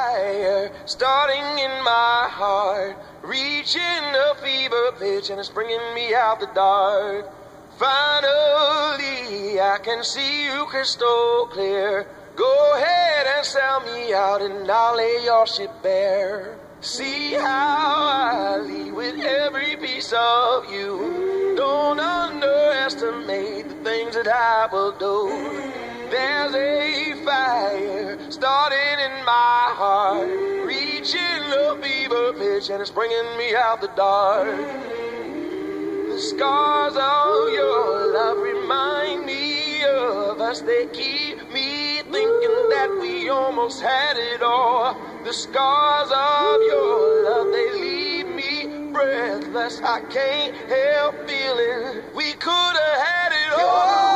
fire starting in my heart, reaching a fever pitch and it's bringing me out the dark. Finally, I can see you crystal clear. Go ahead and sell me out and I'll lay your ship bare. See how I leave with every piece of you. Don't underestimate the things that I will do. There's a fire starting in my heart, reaching a fever pitch and it's bringing me out the dark. The scars of your love remind me of us. They keep me thinking that we almost had it all. The scars of your love, they leave me breathless. I can't help feeling we could have had it all.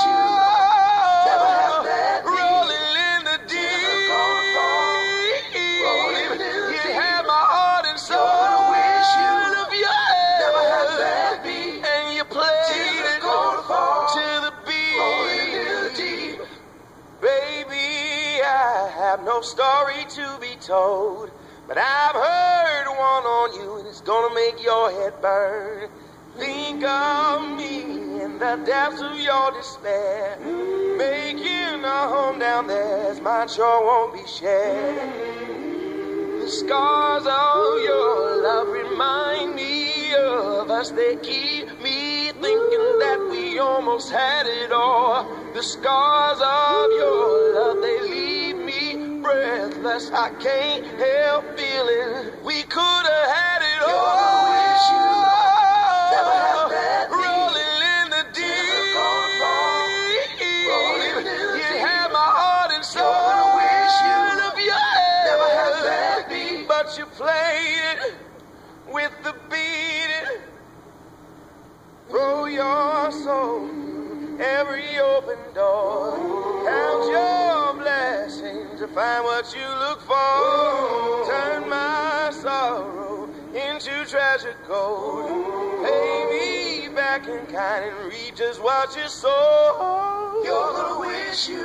No story to be told, but I've heard one on you and it's gonna make your head burn. Think of me in the depths of your despair, making a home down there as mine sure won't be shared. The scars of your love remind me of us. They keep me thinking that we almost had it all. The scars of your love, they leave me breathless. I can't help feeling we could have had it all. Never have that rolling in the deep. You had my heart and soul. Of your head. Never have that beat. But you played it with the beat. Throw your soul every open door. Count your blessings to find what you look for. Turn my sorrow into treasure gold. Pay me back in kind and read just what you sow. You're gonna wish you